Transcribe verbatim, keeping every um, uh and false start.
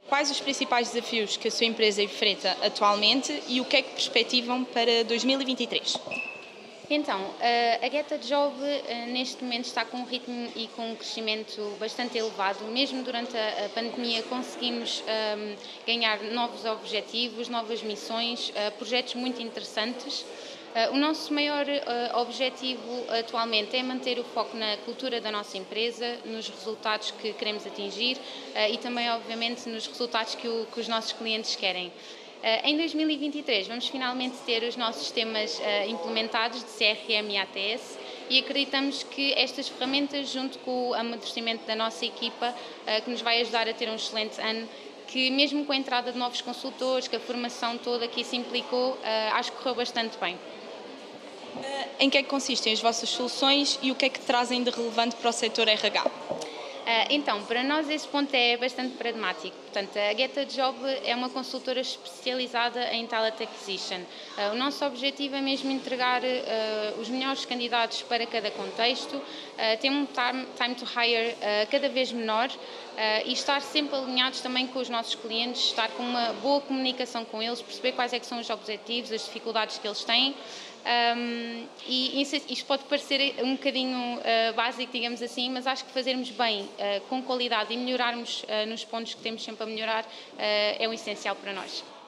Quais os principais desafios que a sua empresa enfrenta atualmente e o que é que perspectivam para dois mil e vinte e três? Então, eh, a Get a Job eh, neste momento está com um ritmo e com um crescimento bastante elevado. Mesmo durante a, a pandemia conseguimos ehm, ganhar novos objetivos, novas missões, eh, projetos muito interessantes. Eh, o nosso maior eh, objetivo atualmente é manter o foco na cultura da nossa empresa, nos resultados que queremos atingir eh, e também, obviamente, nos resultados que, o- que os nossos clientes querem. Uh, em dois mil e vinte e três vamos finalmente ter os nossos sistemas uh, implementados de C R M e A T S e acreditamos que estas ferramentas, junto com o amadurecimento da nossa equipa, uh, que nos vai ajudar a ter um excelente ano, que mesmo com a entrada de novos consultores, que a formação toda que isso implicou, uh, acho que correu bastante bem. Em que é que consistem as vossas soluções e o que é que trazem de relevante para o setor R H? Ah, Então, para nós esse ponto é bastante pragmático. Portanto, a Get a Job é uma consultora especializada em talent acquisition. Ah, O nosso objetivo é mesmo entregar ah, os melhores candidatos para cada contexto, ah, ter um time time to hire ah, cada vez menor ah, e estar sempre alinhados também com os nossos clientes, estar com uma boa comunicação com eles, perceber quais é que são os objetivos, as dificuldades que eles têm. Um, e isso- isto pode parecer um bocadinho uh, básico, digamos assim, mas acho que fazermos bem, uh, com qualidade e melhorarmos uh, nos pontos que temos sempre a melhorar, uh, é o essencial para nós.